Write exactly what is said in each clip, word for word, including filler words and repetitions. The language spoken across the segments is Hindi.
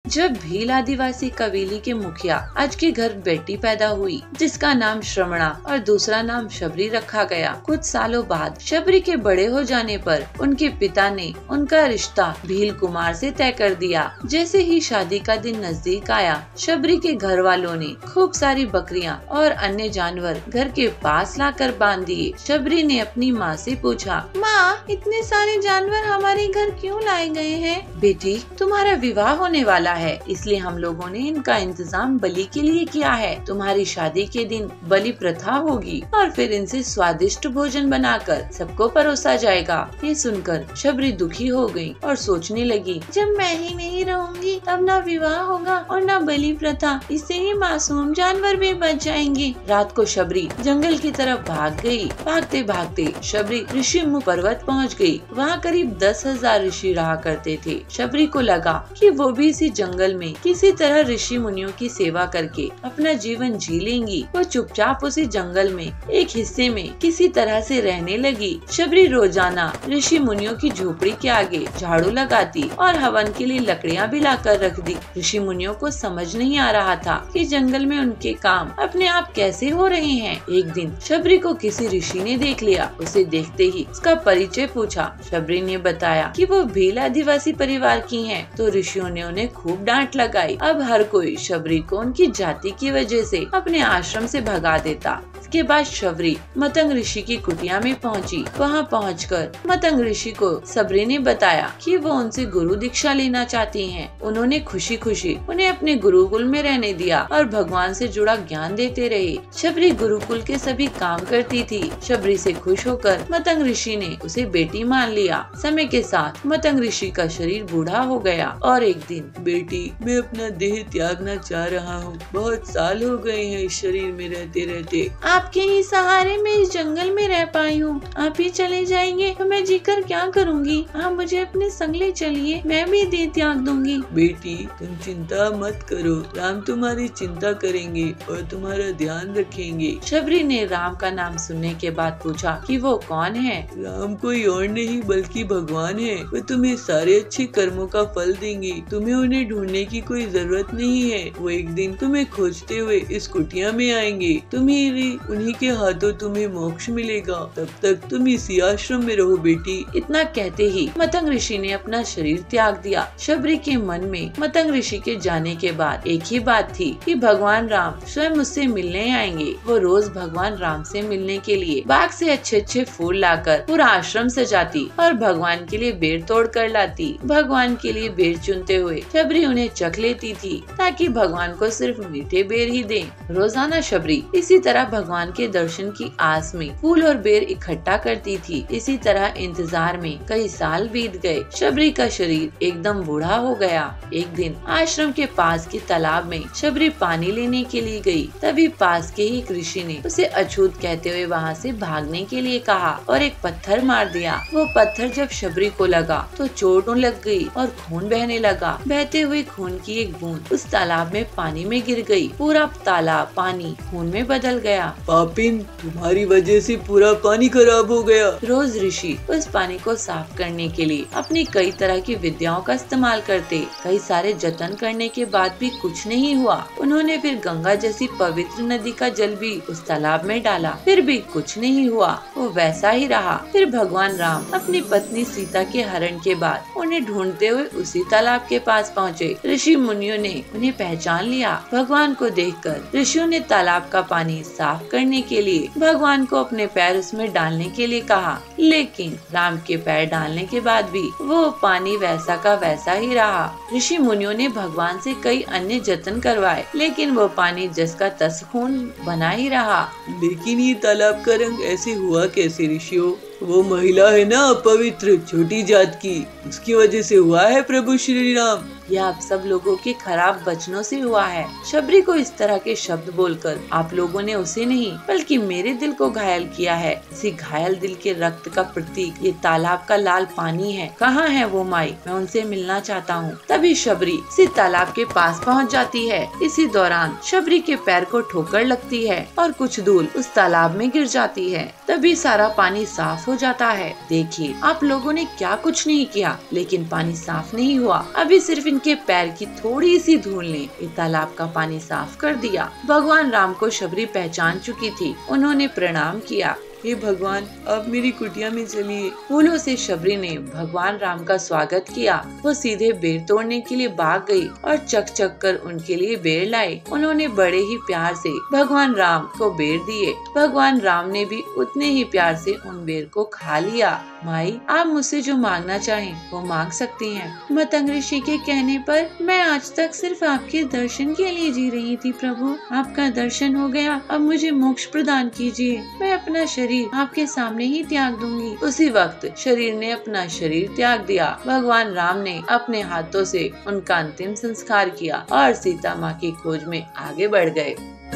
जब भील आदिवासी कबीले के मुखिया आज के घर बेटी पैदा हुई जिसका नाम श्रवणा और दूसरा नाम शबरी रखा गया। कुछ सालों बाद शबरी के बड़े हो जाने पर उनके पिता ने उनका रिश्ता भील कुमार से तय कर दिया। जैसे ही शादी का दिन नजदीक आया, शबरी के घर वालों ने खूब सारी बकरियां और अन्य जानवर घर के पास लाकर बांध दिए। शबरी ने अपनी माँ से पूछा, माँ, इतने सारे जानवर हमारे घर क्यों लाए गए हैं? बेटी, तुम्हारा विवाह होने वाला है, इसलिए हम लोगों ने इनका इंतजाम बलि के लिए किया है। तुम्हारी शादी के दिन बलि प्रथा होगी और फिर इनसे स्वादिष्ट भोजन बनाकर सबको परोसा जाएगा। ये सुनकर शबरी दुखी हो गई और सोचने लगी, जब मैं ही नहीं रहूंगी तब न विवाह होगा और न बलि प्रथा, इससे ही मासूम जानवर भी बच जाएंगे। रात को शबरी जंगल की तरफ भाग गई। भागते भागते शबरी ऋषि मुख पर्वत पहुंच गई। वहाँ करीब दस हजार ऋषि रहा करते थे। शबरी को लगा कि वो भी इसी जंगल में किसी तरह ऋषि मुनियों की सेवा करके अपना जीवन जी लेंगी। वो चुपचाप उसी जंगल में एक हिस्से में किसी तरह से रहने लगी। शबरी रोजाना ऋषि मुनियों की झोपड़ी के आगे झाड़ू लगाती और हवन के लिए लकड़ियाँ भी लाकर रख दी। ऋषि मुनियों को समझ नहीं आ रहा था कि जंगल में उनके काम अपने आप कैसे हो रहे हैं। एक दिन शबरी को किसी ऋषि ने देख लिया। उसे देखते ही उसका परिचय पूछा। शबरी ने बताया कि वो भील आदिवासी परिवार की हैं। तो ऋषियों ने उन्हें खूब डांट लगाई। अब हर कोई शबरी को उनकी जाति की वजह से अपने आश्रम से भगा देता। इसके बाद शबरी मतंग ऋषि की कुटिया में पहुंची। वहां पहुंचकर मतंग ऋषि को शबरी ने बताया कि वो उनसे गुरु दीक्षा लेना चाहती हैं। उन्होंने खुशी खुशी उन्हें अपने गुरुकुल में रहने दिया और भगवान से जुड़ा ज्ञान देते रहे। शबरी गुरुकुल के सभी काम करती थी। शबरी से खुश होकर मतंग ऋषि ने उसे बेटी मान लिया। समय के साथ मतंग ऋषि का शरीर बूढ़ा हो गया और एक दिन, बेटी, मैं अपना देह त्यागना चाह रहा हूँ। बहुत साल हो गए हैं इस शरीर में रहते रहते। आपके ही सहारे मैं इस जंगल में रह पाई हूँ। आप ही चले जाएंगे तो मैं जीकर क्या करूँगी? आप मुझे अपने संग ले चलिए, मैं भी देह त्याग दूंगी। बेटी, तुम चिंता मत करो, राम तुम्हारी चिंता करेंगे और तुम्हारा ध्यान रखेंगे। शबरी ने राम का नाम सुनने के बाद पूछा कि वो कौन है? राम कोई और नहीं बल्कि भगवान है। वो तुम्हें सारे अच्छे कर्मों का फल देंगे। तुम्हें उन्हें ढूंढने की कोई जरूरत नहीं है। वो एक दिन तुम्हें खोजते हुए इस कुटिया में आएंगे। तुम्हें भी उन्हीं के हाथों तुम्हें मोक्ष मिलेगा। तब तक तुम इसी आश्रम में रहो बेटी। इतना कहते ही मतंग ऋषि ने अपना शरीर त्याग दिया। शबरी के मन में मतंग ऋषि के जाने के बाद एक ही बात थी कि भगवान राम स्वयं उससे मिलने आएंगे। वो रोज भगवान राम से मिलने के लिए बाग से अच्छे अच्छे फूल लाकर पूरा आश्रम सजाती और भगवान के लिए बेर तोड़ कर लाती। भगवान के लिए बेर चुनते हुए शबरी उन्हें चख लेती थी ताकि भगवान को सिर्फ मीठे बेर ही दें। रोजाना शबरी इसी तरह भगवान के दर्शन की आस में फूल और बेर इकट्ठा करती थी। इसी तरह इंतजार में कई साल बीत गए। शबरी का शरीर एकदम बूढ़ा हो गया। एक दिन आश्रम के पास के तालाब में शबरी पानी लेने के लिए गई। तभी पास के ही एक ऋषि ने उसे अछूत कहते हुए वहाँ से भागने के लिए कहा और एक पत्थर मार दिया। वो पत्थर जब शबरी को लगा तो चोट लग गई और खून बहने लगा। बहते हुए खून की एक बूंद उस तालाब में पानी में गिर गई। पूरा तालाब पानी खून में बदल गया। पापिन, तुम्हारी वजह से पूरा पानी खराब हो गया। रोज ऋषि उस पानी को साफ करने के लिए अपनी कई तरह की विद्याओं का इस्तेमाल करते। कई सारे जतन करने के बाद भी कुछ नहीं हुआ। उन्होंने फिर गंगा जैसी पवित्र नदी का जल भी उस तालाब में डाला, फिर भी कुछ नहीं हुआ। वो वैसा ही रहा। फिर भगवान राम अपनी पत्नी सीता के हरण के बाद उन्हें ढूंढते हुए उसी तालाब के पास पहुँचे। ऋषि मुनियों ने उन्हें पहचान लिया। भगवान को देखकर ऋषियों ने तालाब का पानी साफ करने के लिए भगवान को अपने पैर उसमें डालने के लिए कहा, लेकिन राम के पैर डालने के बाद भी वो पानी वैसा का वैसा ही रहा। ऋषि मुनियों ने भगवान से कई अन्य जतन करवाए, लेकिन वो पानी जस का तस खून बना ही रहा। लेकिन ये तालाब का रंग ऐसे हुआ कैसे ऋषियों? वो महिला है ना अपवित्र छोटी जात की, उसकी वजह से हुआ है प्रभु श्री राम। यह आप सब लोगों के खराब वचनों से हुआ है। शबरी को इस तरह के शब्द बोलकर आप लोगों ने उसे नहीं बल्कि मेरे दिल को घायल किया है। इसी घायल दिल के रक्त का प्रतीक ये तालाब का लाल पानी है। कहाँ है वो माई? मैं उनसे मिलना चाहता हूँ। तभी शबरी इसी तालाब के पास पहुँच जाती है। इसी दौरान शबरी के पैर को ठोकर लगती है और कुछ धूल उस तालाब में गिर जाती है। तभी सारा पानी साफ हो जाता है। देखिए, आप लोगों ने क्या कुछ नहीं किया, लेकिन पानी साफ नहीं हुआ। अभी सिर्फ इन उनके पैर की थोड़ी सी धूल ने इस तालाब का पानी साफ कर दिया। भगवान राम को शबरी पहचान चुकी थी। उन्होंने प्रणाम किया। हे भगवान, आप मेरी कुटिया में चलिए। फूलों से शबरी ने भगवान राम का स्वागत किया। वो सीधे बेर तोड़ने के लिए भाग गई और चक चक कर उनके लिए बेर लाए। उन्होंने बड़े ही प्यार से भगवान राम को बेर दिए। भगवान राम ने भी उतने ही प्यार से उन बेर को खा लिया। माई, आप मुझसे जो मांगना चाहें वो मांग सकती हैं। मतंग ऋषि के कहने पर मैं आज तक सिर्फ आपके दर्शन के लिए जी रही थी प्रभु। आपका दर्शन हो गया, अब मुझे मोक्ष प्रदान कीजिए। मैं अपना शरीर आपके सामने ही त्याग दूंगी। उसी वक्त शरीर ने अपना शरीर त्याग दिया। भगवान राम ने अपने हाथों से उनका अंतिम संस्कार किया और सीता माँ की खोज में आगे बढ़ गए।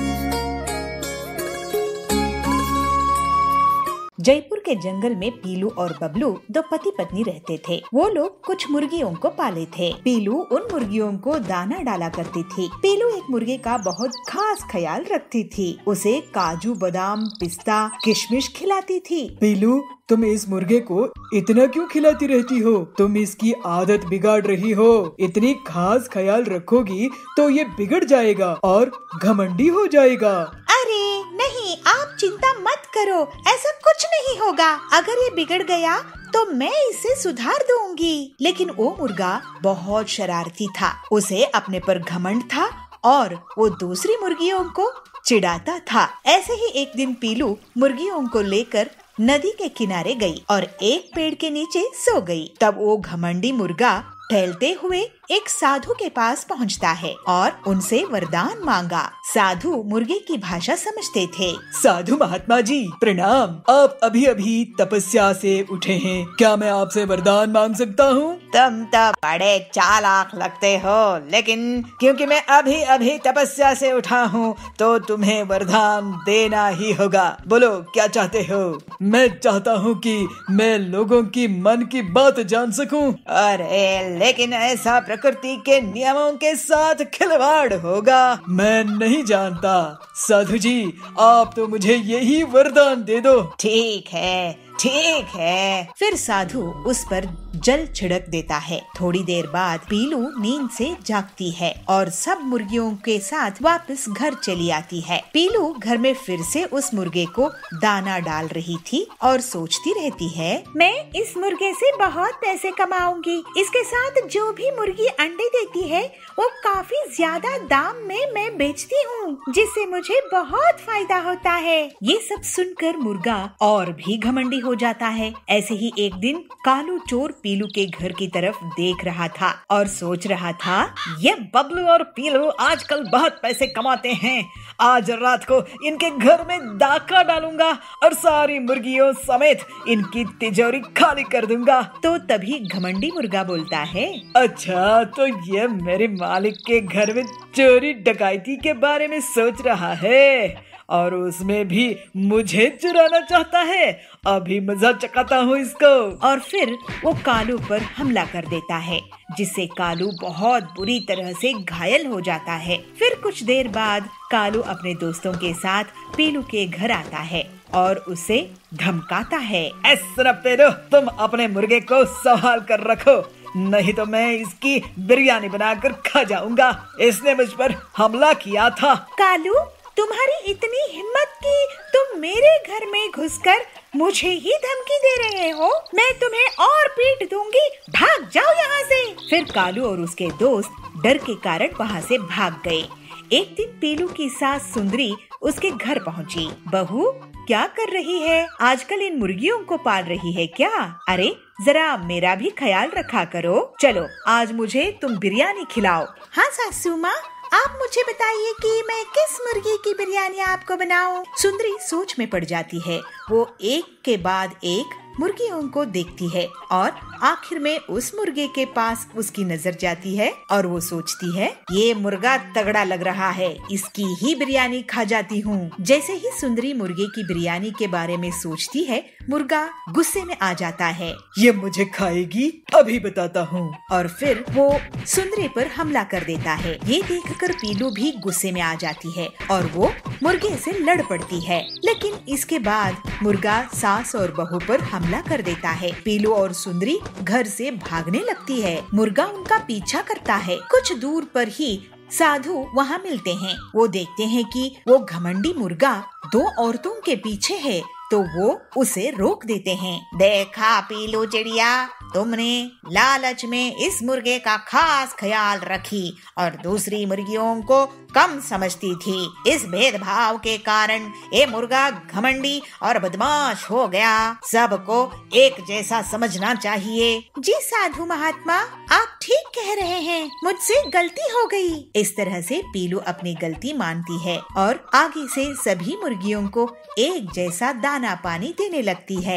जयपुर के जंगल में पीलू और बबलू दो पति पत्नी रहते थे। वो लोग कुछ मुर्गियों को पाले थे। पीलू उन मुर्गियों को दाना डाला करती थी। पीलू एक मुर्गे का बहुत खास ख्याल रखती थी। उसे काजू, बादाम, पिस्ता, किशमिश खिलाती थी। पीलू, तुम इस मुर्गे को इतना क्यों खिलाती रहती हो? तुम इसकी आदत बिगाड़ रही हो। इतनी खास ख्याल रखोगी तो ये बिगड़ जाएगा और घमंडी हो जाएगा। अरे नहीं, आप चिंता मत करो, ऐसा कुछ नहीं होगा। अगर ये बिगड़ गया तो मैं इसे सुधार दूंगी। लेकिन वो मुर्गा बहुत शरारती था। उसे अपने पर घमंड था और वो दूसरी मुर्गियों को चिढ़ाता था। ऐसे ही एक दिन पीलू मुर्गियों को लेकर नदी के किनारे गई और एक पेड़ के नीचे सो गई। तब वो घमंडी मुर्गा टहलते हुए एक साधु के पास पहुंचता है और उनसे वरदान मांगा। साधु मुर्गे की भाषा समझते थे। साधु महात्मा जी प्रणाम। आप अभी अभी तपस्या से उठे हैं, क्या मैं आपसे वरदान मांग सकता हूँ? तुम तो बड़े चालाक लगते हो, लेकिन क्योंकि मैं अभी अभी तपस्या से उठा हूँ तो तुम्हें वरदान देना ही होगा। बोलो क्या चाहते हो? मैं चाहता हूँ कि मैं लोगों की मन की बात जान सकूं। अरे लेकिन ऐसा प्रकृति के नियमों के साथ खिलवाड़ होगा। मैं नहीं जानता। साधु जी, आप तो मुझे यही वरदान दे दो। ठीक है ठीक है। फिर साधु उस पर जल छिड़क देता है। थोड़ी देर बाद पीलू नींद से जागती है और सब मुर्गियों के साथ वापस घर चली आती है। पीलू घर में फिर से उस मुर्गे को दाना डाल रही थी और सोचती रहती है, मैं इस मुर्गे से बहुत पैसे कमाऊंगी। इसके साथ जो भी मुर्गी अंडे देती है वो काफी ज्यादा दाम में मैं बेचती हूँ, जिससे मुझे बहुत फायदा होता है। ये सब सुनकर मुर्गा और भी घमंडी हो जाता है। ऐसे ही एक दिन कालू चोर पीलू के घर की तरफ देख रहा था और सोच रहा था, ये बबलू और पीलू आजकल बहुत पैसे कमाते हैं। आज रात को इनके घर में डाका डालूंगा और सारी मुर्गियों समेत इनकी तिजोरी खाली कर दूंगा। तो तभी घमंडी मुर्गा बोलता है, अच्छा तो ये मेरे मालिक के घर में चोरी डकैती के बारे में सोच रहा है और उसमें भी मुझे चुराना चाहता है। अभी मजा चखाता हूँ इसको। और फिर वो कालू पर हमला कर देता है, जिससे कालू बहुत बुरी तरह से घायल हो जाता है। फिर कुछ देर बाद कालू अपने दोस्तों के साथ पीलू के घर आता है और उसे धमकाता है, ऐसा तुम अपने मुर्गे को संभाल कर रखो, नहीं तो मैं इसकी बिरयानी बनाकर खा जाऊंगा। इसने मुझ पर हमला किया था। कालू, तुम्हारी इतनी हिम्मत कि तुम मेरे घर में घुसकर मुझे ही धमकी दे रहे हो? मैं तुम्हें और पीट दूंगी, भाग जाओ यहाँ से। फिर कालू और उसके दोस्त डर के कारण वहाँ से भाग गए। एक दिन पीलू की सास सुंदरी उसके घर पहुँची। बहू, क्या कर रही है? आजकल इन मुर्गियों को पाल रही है क्या? अरे जरा मेरा भी ख्याल रखा करो। चलो आज मुझे तुम बिरयानी खिलाओ। हाँ सासू माँ, आप मुझे बताइए कि मैं किस मुर्गी की बिरयानी आपको बनाऊं? सुंदरी सोच में पड़ जाती है। वो एक के बाद एक मुर्गियों को देखती है और आखिर में उस मुर्गे के पास उसकी नजर जाती है और वो सोचती है, ये मुर्गा तगड़ा लग रहा है, इसकी ही बिरयानी खा जाती हूँ। जैसे ही सुंदरी मुर्गे की बिरयानी के बारे में सोचती है, मुर्गा गुस्से में आ जाता है। ये मुझे खाएगी, अभी बताता हूँ। और फिर वो सुंदरी पर हमला कर देता है। ये देखकर पीलू भी गुस्से में आ जाती है और वो मुर्गे से लड़ पड़ती है। लेकिन इसके बाद मुर्गा सास और बहू पर हमला हमला कर देता है। पीलू और सुंदरी घर से भागने लगती है। मुर्गा उनका पीछा करता है। कुछ दूर पर ही साधु वहाँ मिलते हैं। वो देखते हैं कि वो घमंडी मुर्गा दो औरतों के पीछे है, तो वो उसे रोक देते हैं। देखा पीलू चिड़िया, तुमने लालच में इस मुर्गे का खास ख्याल रखी और दूसरी मुर्गियों को कम समझती थी। इस भेदभाव के कारण ये मुर्गा घमंडी और बदमाश हो गया। सबको एक जैसा समझना चाहिए। जी साधु महात्मा, आप ठीक कह रहे हैं, मुझसे गलती हो गई। इस तरह से पीलू अपनी गलती मानती है और आगे से सभी मुर्गियों को एक जैसा दाना पानी देने लगती है।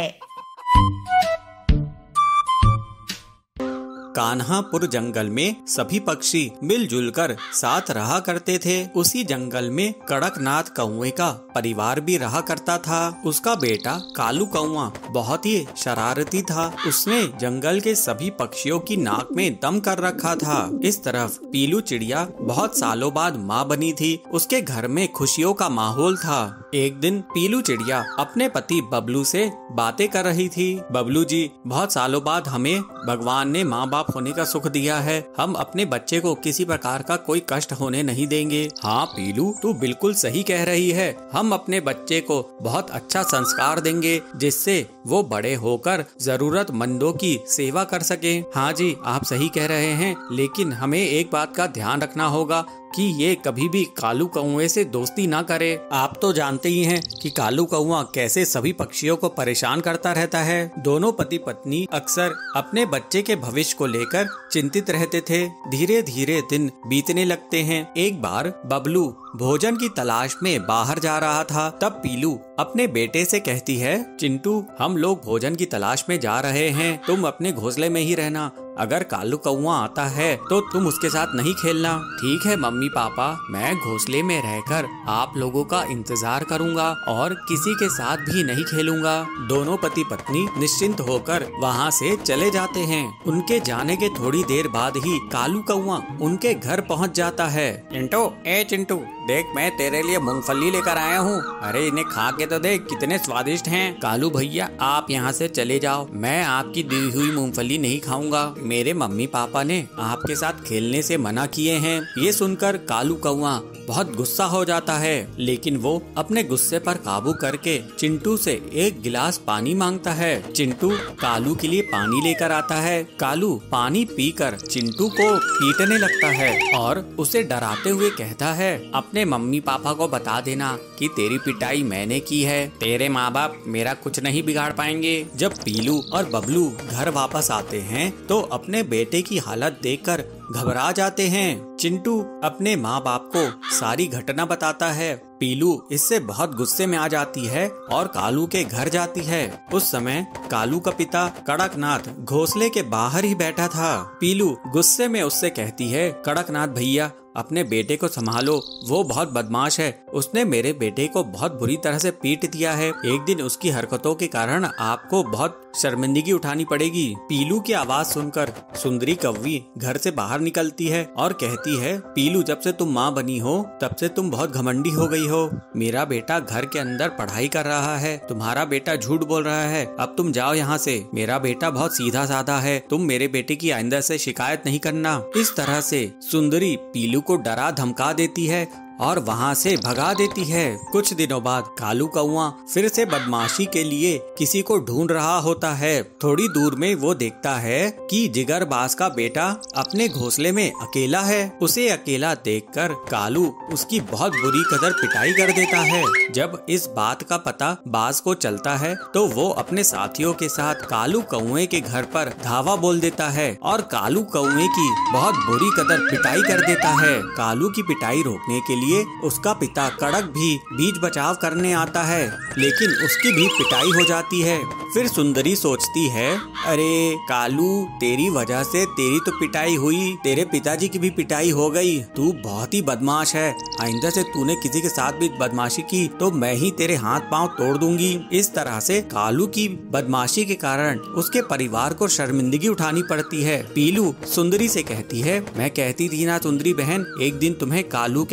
कान्हापुर जंगल में सभी पक्षी मिलजुल कर साथ रहा करते थे। उसी जंगल में कड़कनाथ कौवे का परिवार भी रहा करता था। उसका बेटा कालू कौवा बहुत ही शरारती था। उसने जंगल के सभी पक्षियों की नाक में दम कर रखा था। इस तरफ पीलू चिड़िया बहुत सालों बाद माँ बनी थी। उसके घर में खुशियों का माहौल था। एक दिन पीलू चिड़िया अपने पति बबलू से बातें कर रही थी। बबलू जी, बहुत सालों बाद हमें भगवान ने माँ बाप होने का सुख दिया है। हम अपने बच्चे को किसी प्रकार का कोई कष्ट होने नहीं देंगे। हाँ पीलू, तू बिल्कुल सही कह रही है। हम अपने बच्चे को बहुत अच्छा संस्कार देंगे, जिससे वो बड़े होकर जरूरतमंदों की सेवा कर सके। हाँ जी, आप सही कह रहे हैं, लेकिन हमें एक बात का ध्यान रखना होगा कि ये कभी भी कालू कौवे से दोस्ती ना करे। आप तो जानते ही हैं कि कालू कौवा कैसे सभी पक्षियों को परेशान करता रहता है। दोनों पति पत्नी अक्सर अपने बच्चे के भविष्य को लेकर चिंतित रहते थे। धीरे धीरे दिन बीतने लगते हैं। एक बार बबलू भोजन की तलाश में बाहर जा रहा था। तब पीलू अपने बेटे से कहती है, चिंटू, हम लोग भोजन की तलाश में जा रहे हैं, तुम अपने घोंसले में ही रहना। अगर कालू कौवा आता है तो तुम उसके साथ नहीं खेलना। ठीक है मम्मी पापा, मैं घोंसले में रहकर आप लोगों का इंतजार करूंगा और किसी के साथ भी नहीं खेलूंगा। दोनों पति पत्नी निश्चिंत होकर वहाँ से चले जाते हैं। उनके जाने के थोड़ी देर बाद ही कालू कौवा उनके घर पहुँच जाता है। चिंटू, ए चिंटू, देख मैं तेरे लिए मूंगफली लेकर आया हूँ। अरे इन्हें खा के तो देख, कितने स्वादिष्ट हैं। कालू भैया, आप यहाँ से चले जाओ, मैं आपकी दी हुई मूंगफली नहीं खाऊंगा। मेरे मम्मी पापा ने आपके साथ खेलने से मना किए हैं। ये सुनकर कालू कौवा बहुत गुस्सा हो जाता है, लेकिन वो अपने गुस्से पर काबू करके चिंटू से एक गिलास पानी मांगता है। चिंटू कालू के लिए पानी लेकर आता है। कालू पानी पीकर चिंटू को पीटने लगता है और उसे डराते हुए कहता है, अपने मम्मी पापा को बता देना कि तेरी पिटाई मैंने की है। तेरे माँ बाप मेरा कुछ नहीं बिगाड़ पाएंगे। जब पीलू और बबलू घर वापस आते हैं तो अपने बेटे की हालत देखकर घबरा जाते हैं। चिंटू अपने माँ बाप को सारी घटना बताता है। पीलू इससे बहुत गुस्से में आ जाती है और कालू के घर जाती है। उस समय कालू का पिता कड़कनाथ घोंसले के बाहर ही बैठा था। पीलू गुस्से में उससे कहती है, कड़कनाथ भैया, अपने बेटे को संभालो, वो बहुत बदमाश है। उसने मेरे बेटे को बहुत बुरी तरह से पीट दिया है। एक दिन उसकी हरकतों के कारण आपको बहुत शर्मिंदगी उठानी पड़ेगी। पीलू की आवाज सुनकर सुंदरी कौवी घर से बाहर निकलती है और कहती है, पीलू, जब से तुम माँ बनी हो तब से तुम बहुत घमंडी हो गई हो। मेरा बेटा घर के अंदर पढ़ाई कर रहा है, तुम्हारा बेटा झूठ बोल रहा है। अब तुम जाओ यहाँ से। मेरा बेटा बहुत सीधा साधा है, तुम मेरे बेटे की आइंदा से शिकायत नहीं करना। इस तरह से सुंदरी पीलू को डरा धमका देती है और वहाँ से भगा देती है। कुछ दिनों बाद कालू कौवा फिर से बदमाशी के लिए किसी को ढूंढ रहा होता है। थोड़ी दूर में वो देखता है कि जिगरबाज का बेटा अपने घोंसले में अकेला है। उसे अकेला देखकर कालू उसकी बहुत बुरी कदर पिटाई कर देता है। जब इस बात का पता बाज को चलता है तो वो अपने साथियों के साथ कालू कौवे के घर पर धावा बोल देता है और कालू कौवे की बहुत बुरी कदर पिटाई कर देता है। कालू की पिटाई रोकने के लिए उसका पिता कड़क भी बीच बचाव करने आता है, लेकिन उसकी भी पिटाई हो जाती है। फिर सुंदरी सोचती है, अरे कालू, तेरी वजह से तेरी तो पिटाई हुई, तेरे पिताजी की भी पिटाई हो गई। तू बहुत ही बदमाश है। आइंदा से तूने किसी के साथ भी बदमाशी की तो मैं ही तेरे हाथ पांव तोड़ दूंगी। इस तरह से कालू की बदमाशी के कारण उसके परिवार को शर्मिंदगी उठानी पड़ती है। पीलू सुंदरी से कहती है, मैं कहती थी ना सुंदरी बहन, एक दिन तुम्हें कालू के कारण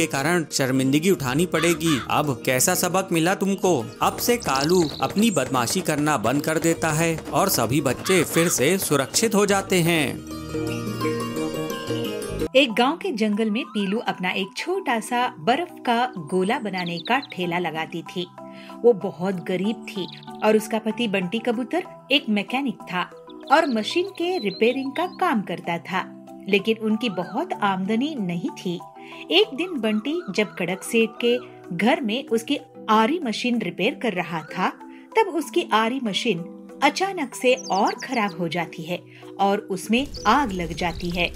कारण शर्मिंदगी उठानी पड़ेगी। अब कैसा सबक मिला तुमको? अब से कालू अपनी बदमाशी करना बंद कर देता है और सभी बच्चे फिर से सुरक्षित हो जाते हैं। एक गांव के जंगल में पीलू अपना एक छोटा सा बर्फ का गोला बनाने का ठेला लगाती थी। वो बहुत गरीब थी और उसका पति बंटी कबूतर एक मैकेनिक था और मशीन के रिपेयरिंग का काम करता था, लेकिन उनकी बहुत आमदनी नहीं थी। एक दिन बंटी जब कड़क सेठ के घर में उसकी आरी मशीन रिपेयर कर रहा था, तब उसकी आरी मशीन अचानक से और खराब हो जाती है और उसमें आग लग जाती है।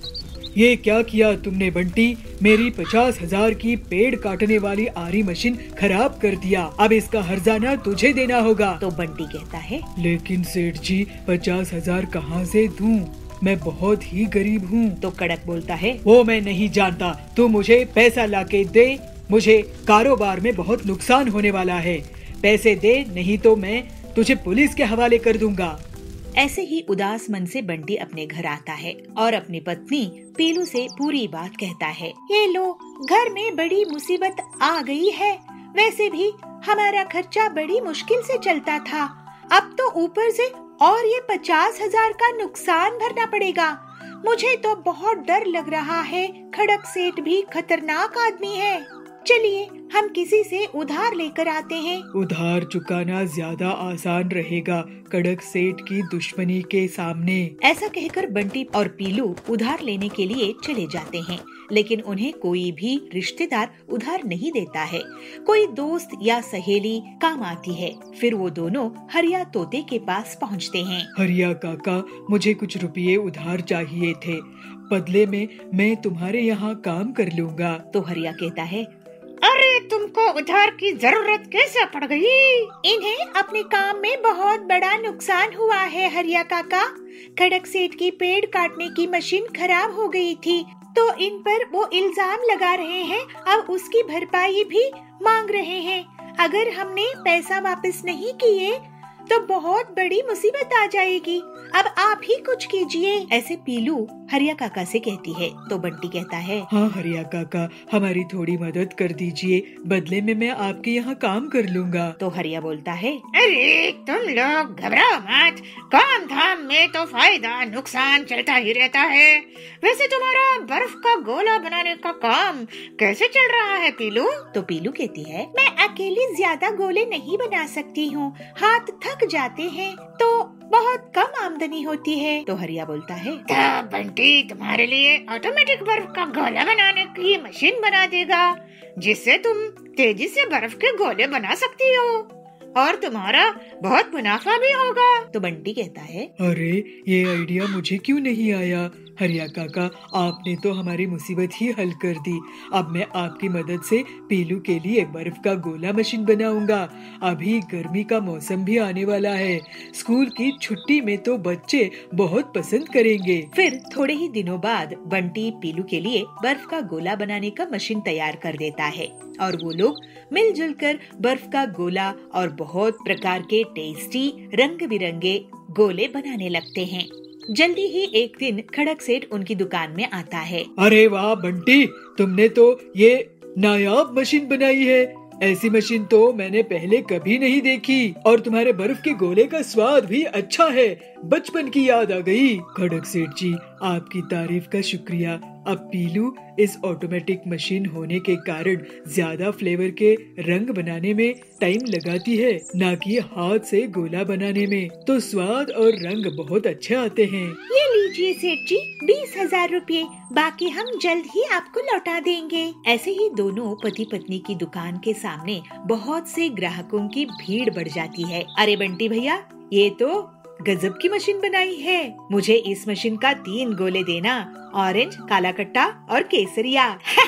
ये क्या किया तुमने बंटी? मेरी पचास हजार की पेड़ काटने वाली आरी मशीन खराब कर दिया। अब इसका हर्जाना तुझे देना होगा। तो बंटी कहता है, लेकिन सेठ जी पचास हजार कहाँ से दूं? मैं बहुत ही गरीब हूँ। तो कड़क बोलता है, वो मैं नहीं जानता, तू मुझे पैसा लाके दे। मुझे कारोबार में बहुत नुकसान होने वाला है। पैसे दे, नहीं तो मैं तुझे पुलिस के हवाले कर दूंगा। ऐसे ही उदास मन से बंटी अपने घर आता है और अपनी पत्नी पीलू से पूरी बात कहता है। ये लो, घर में बड़ी मुसीबत आ गई है। वैसे भी हमारा खर्चा बड़ी मुश्किल से चलता था, अब तो ऊपर से और ये पचास हजार का नुकसान भरना पड़ेगा। मुझे तो बहुत डर लग रहा है। खड़क सेठ भी खतरनाक आदमी है। चलिए हम किसी से उधार लेकर आते हैं। उधार चुकाना ज्यादा आसान रहेगा कड़क सेठ की दुश्मनी के सामने। ऐसा कहकर बंटी और पीलू उधार लेने के लिए चले जाते हैं, लेकिन उन्हें कोई भी रिश्तेदार उधार नहीं देता है। कोई दोस्त या सहेली काम आती है। फिर वो दोनों हरिया तोते के पास पहुँचते हैं। हरिया काका, मुझे कुछ रुपये उधार चाहिए थे, बदले में मैं तुम्हारे यहाँ काम कर लूँगा। तो हरिया कहता है, अरे तुमको उधार की जरूरत कैसे पड़ गई? इन्हें अपने काम में बहुत बड़ा नुकसान हुआ है हरिया काका। खड़क सेठ की पेड़ काटने की मशीन खराब हो गई थी, तो इन पर वो इल्जाम लगा रहे हैं। अब उसकी भरपाई भी मांग रहे हैं। अगर हमने पैसा वापस नहीं किए तो बहुत बड़ी मुसीबत आ जाएगी। अब आप ही कुछ कीजिए। ऐसे पीलू हरिया काका से कहती है। तो बंटी कहता है, हाँ हरिया काका, हमारी थोड़ी मदद कर दीजिए, बदले में मैं आपके यहाँ काम कर लूँगा। तो हरिया बोलता है, अरे तुम लोग घबराओ मत, काम धाम में तो फायदा नुकसान चलता ही रहता है। वैसे तुम्हारा बर्फ का गोला बनाने का काम कैसे चल रहा है पीलू? तो पीलू कहती है, मैं अकेली ज्यादा गोले नहीं बना सकती हूँ, हाथ थक जाते हैं, तो बहुत कम आमदनी होती है। तो हरिया बोलता है, तो बंटी तुम्हारे लिए ऑटोमेटिक बर्फ का गोला बनाने की मशीन बना देगा, जिससे तुम तेजी से बर्फ के गोले बना सकती हो और तुम्हारा बहुत मुनाफा भी होगा। तो बंटी कहता है, अरे ये आइडिया मुझे क्यों नहीं आया? हरिया काका, आपने तो हमारी मुसीबत ही हल कर दी। अब मैं आपकी मदद से पीलू के लिए बर्फ का गोला मशीन बनाऊंगा। अभी गर्मी का मौसम भी आने वाला है, स्कूल की छुट्टी में तो बच्चे बहुत पसंद करेंगे। फिर थोड़े ही दिनों बाद बंटी पीलू के लिए बर्फ का गोला बनाने का मशीन तैयार कर देता है और वो लोग मिलजुल कर बर्फ का गोला और बहुत प्रकार के टेस्टी रंग बिरंगे गोले बनाने लगते हैं। जल्दी ही एक दिन खड़क सेठ उनकी दुकान में आता है। अरे वाह बंटी, तुमने तो ये नायाब मशीन बनाई है। ऐसी मशीन तो मैंने पहले कभी नहीं देखी और तुम्हारे बर्फ के गोले का स्वाद भी अच्छा है। बचपन की याद आ गई। खड़क सेठ जी, आपकी तारीफ का शुक्रिया। अब पीलू इस ऑटोमेटिक मशीन होने के कारण ज्यादा फ्लेवर के रंग बनाने में टाइम लगाती है, ना कि हाथ से गोला बनाने में, तो स्वाद और रंग बहुत अच्छे आते हैं। ये लीजिए सेठ जी, बीस हजार रूपए, बाकी हम जल्द ही आपको लौटा देंगे। ऐसे ही दोनों पति पत्नी की दुकान के सामने बहुत से ग्राहकों की भीड़ बढ़ जाती है। अरे बंटी भैया, ये तो गजब की मशीन बनाई है। मुझे इस मशीन का तीन गोले देना, ऑरेंज, काला कट्टा और केसरिया।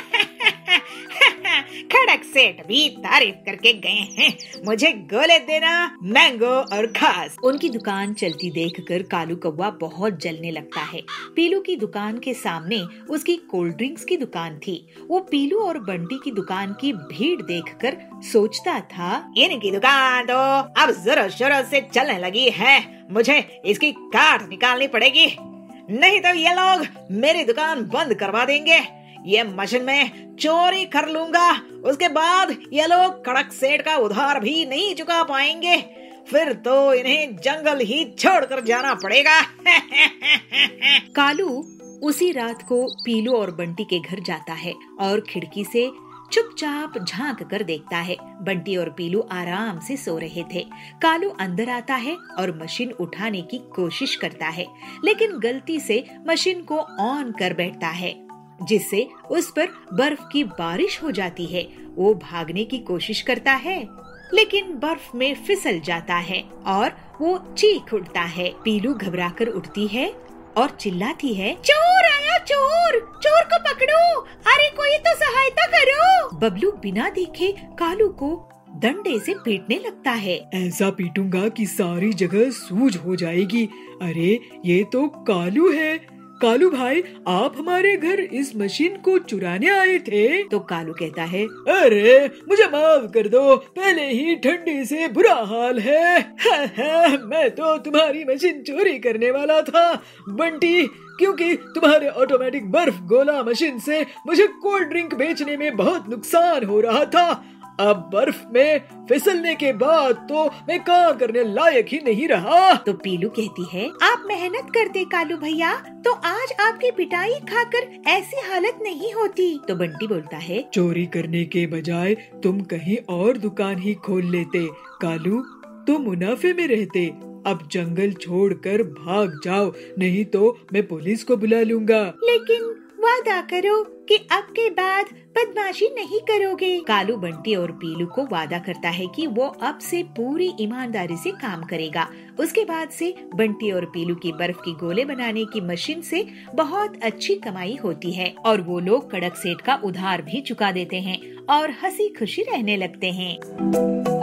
खड़क सेठ भी तारीफ करके गए हैं, मुझे गोले देना, मैंगो और खास। उनकी दुकान चलती देखकर कालू कौवा बहुत जलने लगता है। पीलू की दुकान के सामने उसकी कोल्ड ड्रिंक्स की दुकान थी। वो पीलू और बंटी की दुकान की भीड़ देखकर सोचता था, इनकी दुकान तो अब जोरों शोरों से चलने लगी है, मुझे इसकी काट निकालनी पड़ेगी, नहीं तो ये लोग मेरी दुकान बंद करवा देंगे। ये मशीन में चोरी कर लूंगा, उसके बाद ये लोग कड़क सेठ का उधार भी नहीं चुका पाएंगे, फिर तो इन्हें जंगल ही छोड़कर जाना पड़ेगा। कालू उसी रात को पीलू और बंटी के घर जाता है और खिड़की से चुपचाप झांक कर देखता है। बंटी और पीलू आराम से सो रहे थे। कालू अंदर आता है और मशीन उठाने की कोशिश करता है, लेकिन गलती से मशीन को ऑन कर बैठता है, जिससे उस पर बर्फ की बारिश हो जाती है। वो भागने की कोशिश करता है, लेकिन बर्फ में फिसल जाता है और वो चीख उठता है। पीलू घबराकर उठती है और चिल्लाती है, चोर आया, चोर, चोर को पकड़ो, अरे कोई तो सहायता करो। बबलू बिना देखे कालू को डंडे से पीटने लगता है। ऐसा पीटूंगा कि सारी जगह सूज हो जाएगी। अरे ये तो कालू है। कालू भाई, आप हमारे घर इस मशीन को चुराने आए थे? तो कालू कहता है, अरे मुझे माफ कर दो, पहले ही ठंडी से बुरा हाल है। हा, हा, मैं तो तुम्हारी मशीन चोरी करने वाला था बंटी, क्योंकि तुम्हारे ऑटोमेटिक बर्फ गोला मशीन से मुझे कोल्ड ड्रिंक बेचने में बहुत नुकसान हो रहा था। अब बर्फ में फिसलने के बाद तो मैं काम करने लायक ही नहीं रहा। तो पीलू कहती है, आप मेहनत करते कालू भैया तो आज आपकी पिटाई खाकर ऐसी हालत नहीं होती। तो बंटी बोलता है, चोरी करने के बजाय तुम कहीं और दुकान ही खोल लेते कालू, तो मुनाफे में रहते। अब जंगल छोड़कर भाग जाओ, नहीं तो मैं पुलिस को बुला लूंगा। लेकिन वादा करो कि अब के बाद बदमाशी नहीं करोगे। कालू बंटी और पीलू को वादा करता है कि वो अब से पूरी ईमानदारी से काम करेगा। उसके बाद से बंटी और पीलू की बर्फ की गोले बनाने की मशीन से बहुत अच्छी कमाई होती है और वो लोग कड़क सेठ का उधार भी चुका देते हैं और हंसी खुशी रहने लगते हैं।